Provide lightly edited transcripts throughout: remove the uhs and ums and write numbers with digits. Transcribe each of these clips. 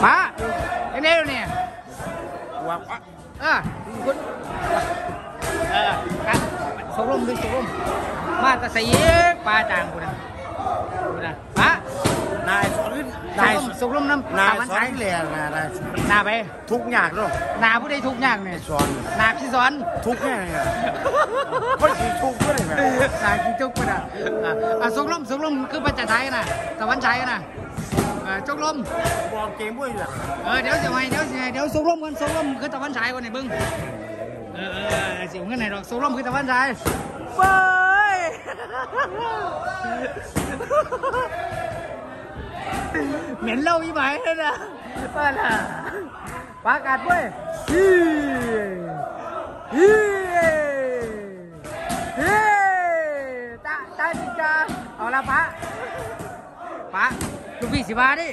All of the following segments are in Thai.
ป้าไอ้เนี่ยเนี่ยว่าคุณกันสกลมดึงสกลมมาตะไซปลาจางกูนะป้านายสกลมน้ำนายสอนที่แหล่นาไปทุกอย่างด้วยนาผู้ใดทุกอย่างเนี่ยสอนนาพี่สอนทุกอย่างเนี่ยคนขี่ทุกก็เลยแบบนาขี่ทุกก็ได้สกลมคือปัจจัยไทยนะตะวันชัยนะจกลมบอกเกมด้วยแหละเดี๋ยวสกลมกันสกลมคือตะวันชัยกันไหนบึ้งเสียงกันไหนดอกสกลมคือตะวันชัยไปเหม็นเหล้าอีหมายเลยนะป้าล่ะปากาดเว้ยตาจิจ้าเอาละป้าลูกพี่สิบาดิ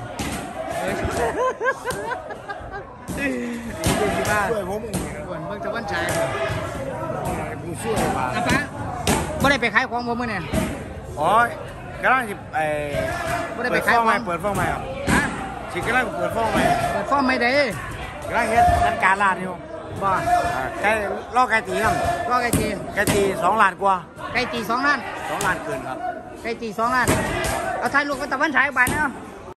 สิบาช่วยผมส่วนเบิ่งตะวันชัยกูช่วยป้าไม่ได้ไปขายของผมเนี่ยอ๋อกำลังจะไม่ได้ไปขายของเปิดฟ้องใหม่ครับสิกำลังเปิดฟ้องใหม่ไม่ได้กำลังเฮ็ดจัดการร้านอยู่บ่ไก่ล่อไก่ตีครับไก่ตี 2 ล้านกว่าไก่ตี2 ล้าน 2 ล้านเกินครับไก่ตี2 ล้านเอาถ่ายรูปกับตะวันฉายบานเนาะ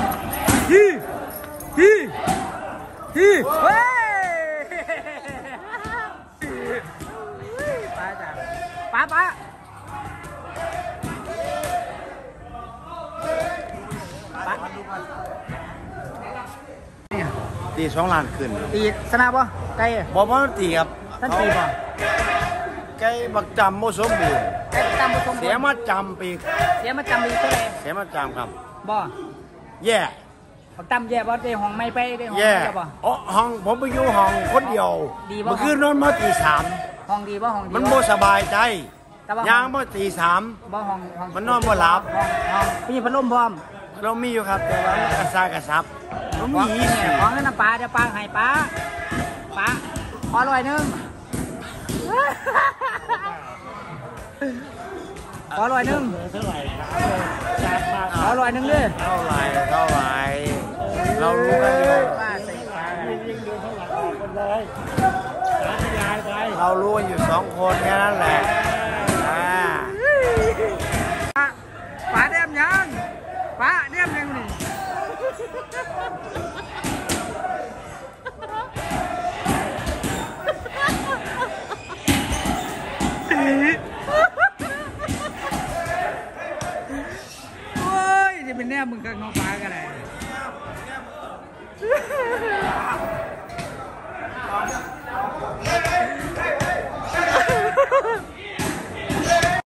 เฮ้ยป้าจ้ะป้าตี2 ล้านขึ้นตีสนาบ่ไก่บอกว่าตีครับท่านตีบ่ไก่บักจำโมสมบูรณ์ไก่จำโมสมบูรณ์เสียมาจำปีเท่าไหร่เสียมาจำครับบ่แย่บักจำแย่บ่ได้ห้องไม่ไปได้ห้องไม่บ่ห้องผมไปอยู่ห้องคนเดียวเมื่อคืนนอนมาตี 3 ห้องดีบ่ห้องดีมันโมสบายใจย่างมาตี 3 บ่ห้องมันนอนบ่หลับห้องมีพัดลมพร้อมเรามีอยู่ครับแต่ว่ากระซากระซับมันมีของนั่นปลาเดี๋ยวปลาให้ปลาขอ100 นึงขอ100 นึงขอ100 นึงดิเท่าไหร่เรารู้กันอยู่เรารู้กันอยู่2 คนแค่นั้นแหละป้าเดี่ยมยังนี่โอ้ยจะเป็นแนบมึงกับน้องป้ากันเลย